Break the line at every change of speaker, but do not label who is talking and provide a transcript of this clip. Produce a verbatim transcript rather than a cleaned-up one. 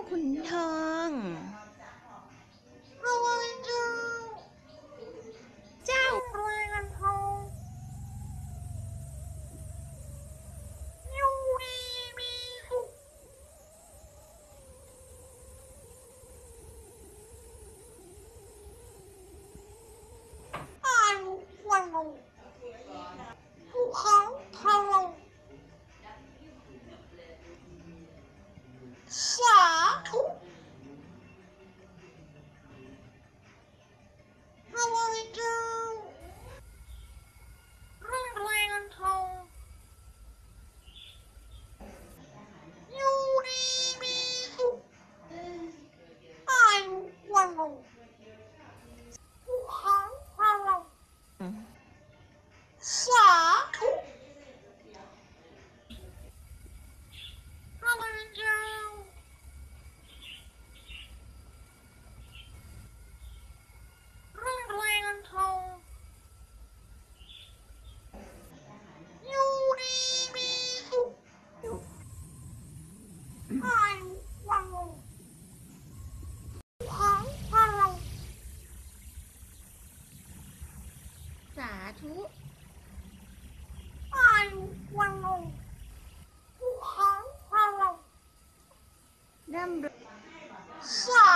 ขุนทองเจ้า
ภูเขาถล่มสาธุพระพุทธเจ้าเรื่องแรงทองอยู่ดีมีสุขอายุวันโนภูเขาถล่มสาธุพระพุทธเจ้าเรื่องแรงทองอยู่ดีมีสุขอายุวันโนภูเขาถล่ม
สาธุ
อายุวันโนภูเขาถล่ม
ร่ำรวย
สา